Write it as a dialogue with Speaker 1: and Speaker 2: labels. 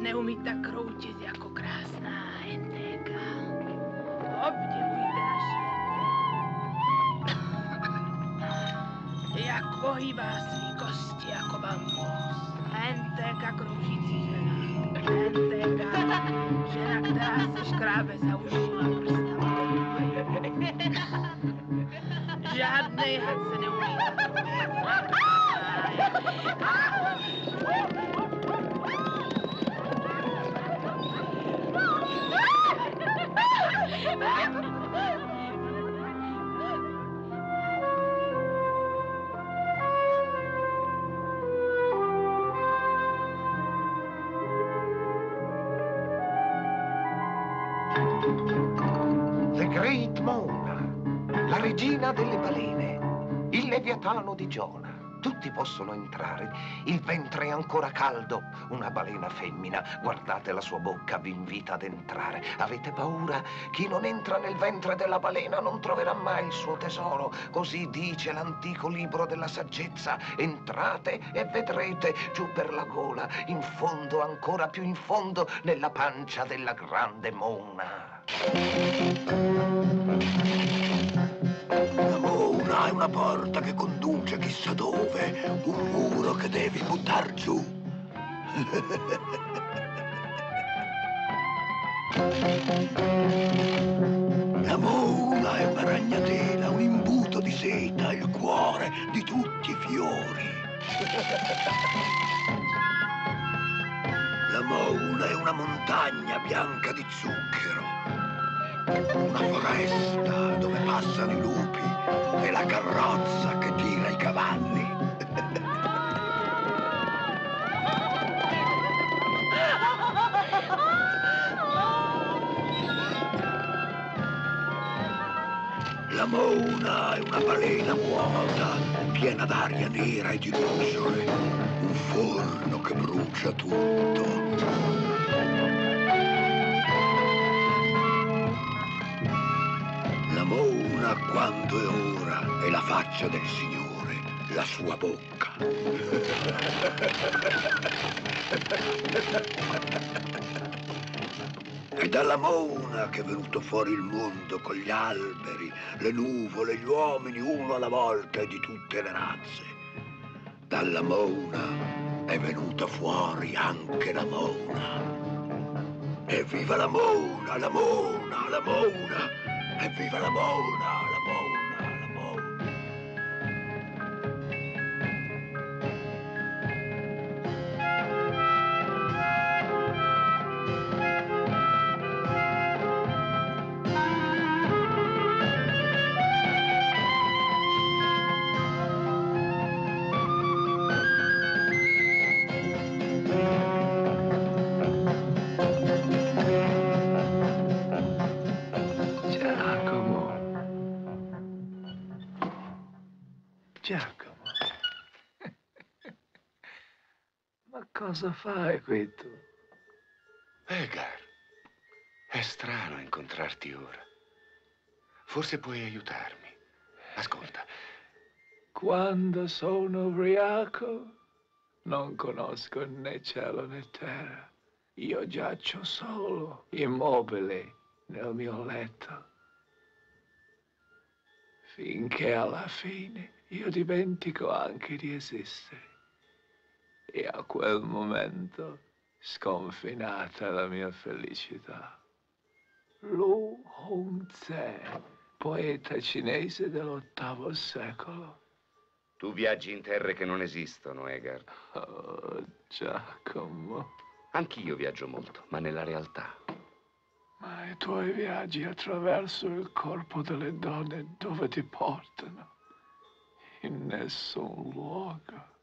Speaker 1: ne umí tak kroutit jako krásná hentéka. Obdivujte naši hentéku. Jak pohybá svý kosti jako bambus. Hentéka kroužící žena. Hentéka, žena, která se škrábe za ušima prstama. Žádnej had se neumí.
Speaker 2: The Great Mona, la regina delle balene, il Leviatano di Giona. Tutti possono entrare, il ventre è ancora caldo. Una balena femmina, guardate la sua bocca, vi invita ad entrare. Avete paura? Chi non entra nel ventre della balena non troverà mai il suo tesoro. Così dice l'antico libro della saggezza. Entrate e vedrete giù per la gola, in fondo, ancora più in fondo, nella pancia della grande Mona.
Speaker 3: La Mona è una porta che conduce chissà dove, un muro che devi buttar giù. La Mona è una ragnatela, un imbuto di seta, il cuore di tutti i fiori. La Mona è una montagna bianca di zucchero, una foresta dove passano i lupi e la carrozza che tira i cavalli. La Mona è una balena vuota, piena d'aria nera e di lucciole, un forno che brucia tutto. La Mona, quando è ora, è la faccia del Signore, la sua bocca. È dalla Mona che è venuto fuori il mondo con gli alberi, le nuvole, gli uomini uno alla volta e di tutte le razze. Dalla Mona è venuta fuori anche la Mona. Evviva la Mona, la Mona, la Mona! Evviva la Mona, la Mona, la Mona!
Speaker 4: Giacomo, ma cosa fai qui tu?
Speaker 5: Edgar, è strano incontrarti ora. Forse puoi aiutarmi. Ascolta.
Speaker 4: Quando sono ubriaco, non conosco né cielo né terra. Io giaccio solo, immobile, nel mio letto. Finché alla fine io dimentico anche di esistere. E a quel momento sconfinata la mia felicità. Lu Hongzhe, poeta cinese dell'8° secolo.
Speaker 5: Tu viaggi in terre che non esistono, Edgar.
Speaker 4: Oh, Giacomo.
Speaker 5: Anch'io viaggio molto, ma nella realtà.
Speaker 4: Ma i tuoi viaggi attraverso il corpo delle donne dove ti portano? In nessun luogo.